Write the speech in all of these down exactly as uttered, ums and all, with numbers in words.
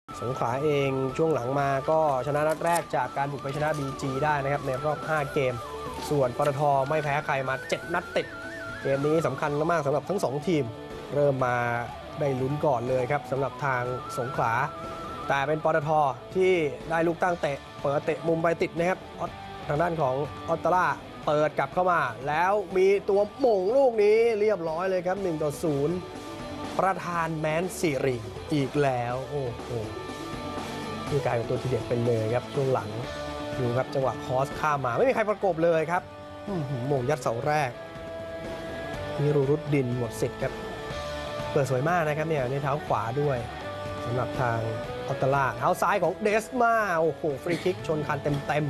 สงขลาเองช่วงหลังมาก็ชนะนัดแรกจากการบุกไปชนะ บี จี ได้นะครับในรอบห้าเกมส่วนปตท.ไม่แพ้ใครมาเจ็ดนัดติดเกมนี้สำคัญมากสำหรับทั้งสองทีมเริ่มมาได้ลุ้นก่อนเลยครับสำหรับทางสงขลาแต่เป็นปตท.ที่ได้ลูกตั้งเตะเปิดเตะมุมไปติดนะครับทางด้านของออตตาร่าเปิดกลับเข้ามาแล้วมีตัวหม่งลูกนี้เรียบร้อยเลยครับหนึ่งต่อศูนย์ประธานแมนสิริอีกแล้วโอ้โหนี่กลายเป็นตัวทีเด็ดเป็นเลยครับช่วงหลังดูครับจังหวะคอสข้ามมาไม่มีใครประกบเลยครับหม่งยัดเสาแรกนิรุรุดดินหมดสิทธิ์ครับเปิดสวยมากนะครับเนี่ยในเท้าขวาด้วยสำหรับทางออตตาร่าเท้าซ้ายของเดสมาโอ้โหฟรีคิกชนคันเต็ม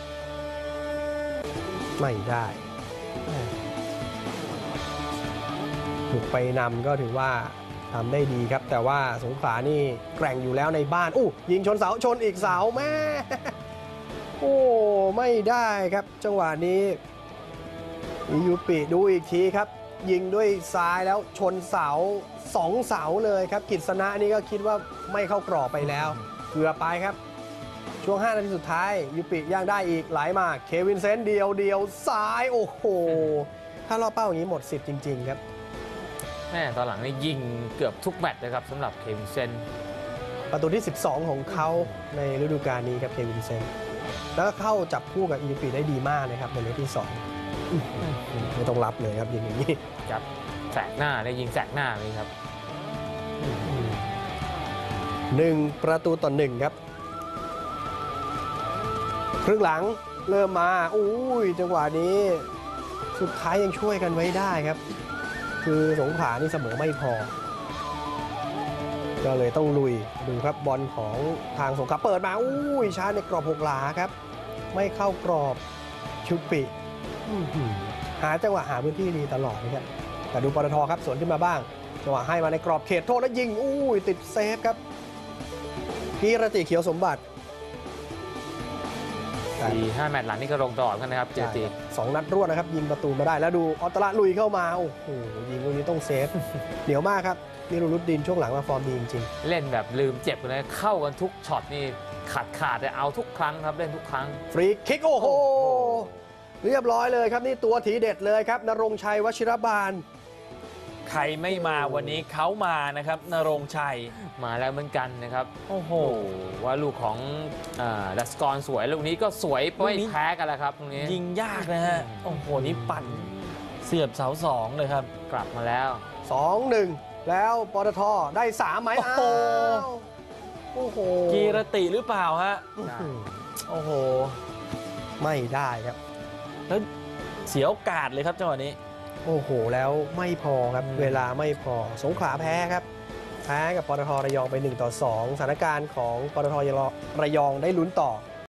ๆไม่ได้บุกไปนำก็ถือว่าทำได้ดีครับแต่ว่าสงขลานี่แกร่งอยู่แล้วในบ้านอู้ยิงชนเสาชนอีกเสาแม่โอ้ไม่ได้ครับจังหวะนี้อิยูปิดูอีกทีครับยิงด้วยซ้ายแล้วชนเสาสองเสาเลยครับกิษณะนี่ก็คิดว่าไม่เข้ากรอบไปแล้วเกือบไปครับช่วงห้านาทีสุดท้ายยูปิย่างได้อีกไหลมาเควินเซนต์เดียวเดียวซ้ายโอ้โหถ้ารอบเป้าอย่างนี้หมดสิทธิ์จริงๆครับแม่ตอนหลังนี่ยิงเกือบทุกแมตช์เลยครับสำหรับเควินเซนประตูที่สิบสองของเขาในฤดูกาลนี้ครับเควินเซนแล้วก็เข้าจับคู่กับอิยูปิได้ดีมากนะครับในเลกที่สองไม่ต้องรับเลยครับยิงอย่างนี้จับแสกหน้าได้ยิงแสกหน้าเลยครับหนึ่งประตูต่อหนึ่งครับครึ่งหลังเริ่มมาอุ้ยจังหวะนี้สุดท้ายยังช่วยกันไว้ได้ครับคือสงขลานี่เสมอไม่พอก็เลยต้องลุยดูครับบอลของทางสงขลาเปิดมาอุ้ยช้าในกรอบหกหลาครับไม่เข้ากรอบชุปิหาจังหวะหาพื้นที่ดีตลอดนะครับแต่ดูปตท.ครับสวนขึ้นมาบ้างจังหวะให้มาในกรอบเขตโทษแล้วยิงอุ้ยติดเซฟครับกีรติเขียวสมบัติสี่ห้าแมตช์หลังนี่ก็ลงตลอดกันนะครับเจตีสองนัดรวดนะครับยิงประตูมาได้แล้วดูออตตาร่าลุยเข้ามาโอ้โหยิงลูกนี้ต้องเซฟเหนียวมากครับนิรุรุดดินช่วงหลังมาฟอร์มดีจริงๆเล่นแบบลืมเจ็บเลยเข้ากันทุกช็อตนี่ขาดขาดแต่เอาทุกครั้งครับเล่นทุกครั้งฟรีคิกโอ้โหเรียบร้อยเลยครับนี่ตัวทีเด็ดเลยครับณรงค์ชัยวชิรบาลใครไม่มาวันนี้เขามานะครับณรงค์ชัยมาแล้วเหมือนกันนะครับโอ้โหว่าลูกของดัสกรสวยลูกนี้ก็สวยไม่แพ้กันแล้วครับตรงนี้ยิงยากนะฮะโอ้โหนี่ปั่นเสียบเสาสองเลยครับกลับมาแล้วสองหนึ่ง แล้วปตท.ได้สามไหมโอ้โหโอ้โหกีรติหรือเปล่าฮะโอ้โหไม่ได้ครับแล้วเสียโอกาสเลยครับจังหวะนี้โอ้โหแล้วไม่พอครับเวลาไม่พอสงขลาแพ้ครับแพ้กับปตท.ระยองไปหนึ่งต่อสองสถานการณ์ของปตท.ระยองได้ลุ้นต่อ